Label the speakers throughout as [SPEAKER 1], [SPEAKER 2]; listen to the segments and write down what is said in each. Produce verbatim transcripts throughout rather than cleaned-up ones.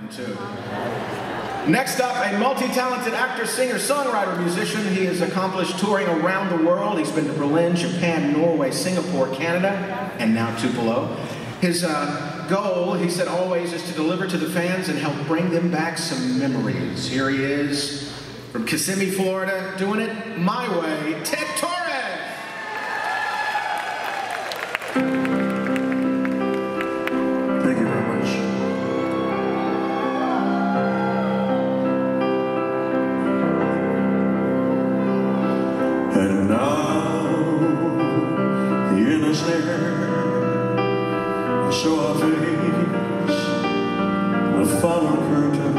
[SPEAKER 1] too. Next up, a multi-talented actor, singer, songwriter, musician. He has accomplished touring around the world. He's been to Berlin, Japan, Norway, Singapore, Canada, and now Tupelo. His uh, goal, he said always, is to deliver to the fans and help bring them back some memories. Here he is from Kissimmee, Florida, doing it my way, Torres.
[SPEAKER 2] Thank you very much. And now the end is near, so I face the final curtain.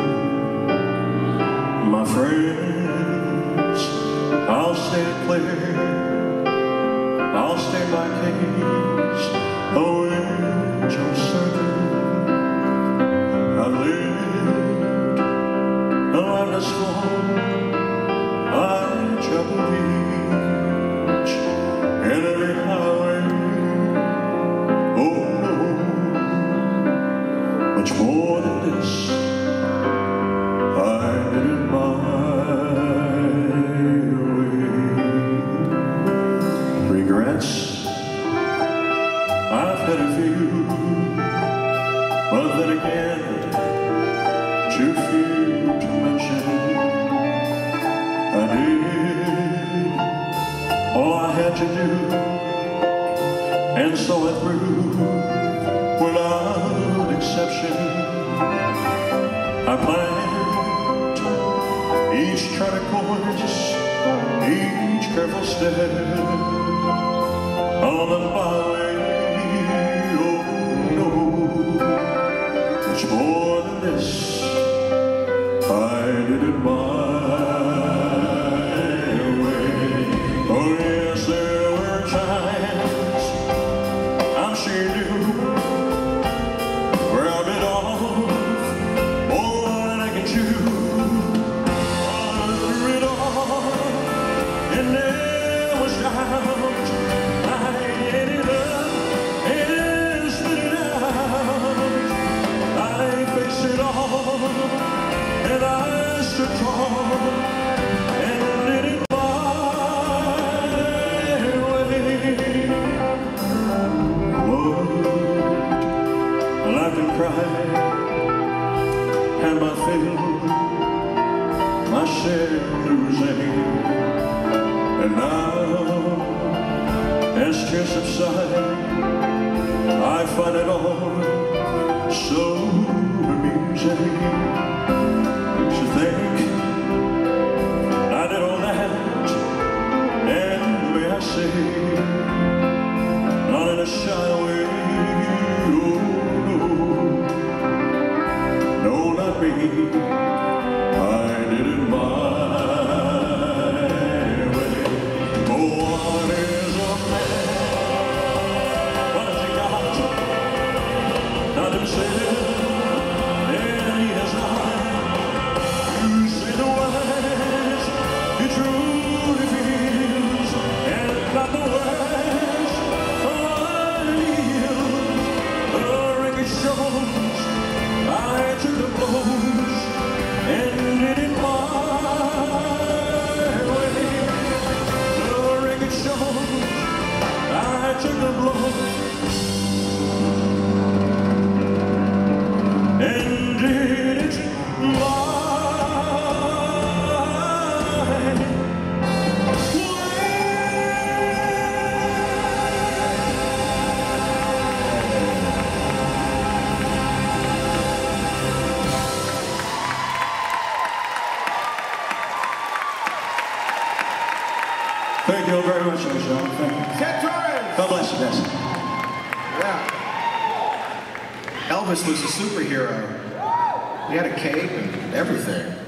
[SPEAKER 2] My friends, I'll stay clear, I'll stay my case, oh, which I'm certain. I've lived a life that's full, I traveled each and every highway. Oh no, much more than this, I did it my way. Regrets, I've had a few, but then again, too few to mention. I did all I had to do, and saw it through without exception. I planned each charted course, each careful step on the byway. Oh no, much more than this, I did it my way. Oh yes, there were times, I'm sure you knew, where I bit off more than I can chew. I threw it all, and there was doubt. I ate it up and spit it out. I faced it all, and I stood tall, and did it my way. Loved, I laughed and cried, had my fill, my share of losing. And now, as tears subside, I find it all so amusing to think I did all that, and may I say, not in a shy way. Oh no, no, not me. I did it my way. Oh, what is a man? What has he got? Not himself, and he has not. You say the words he truly feels, and not the words of ideals. The record shows I took the blows and did it my way. The record shows I took the blows and did it my way. Thank you all very much, Michelle. Thank you.
[SPEAKER 1] Torres!
[SPEAKER 2] God bless you, guys.
[SPEAKER 1] Yeah. Elvis was a superhero. He had a cape and everything.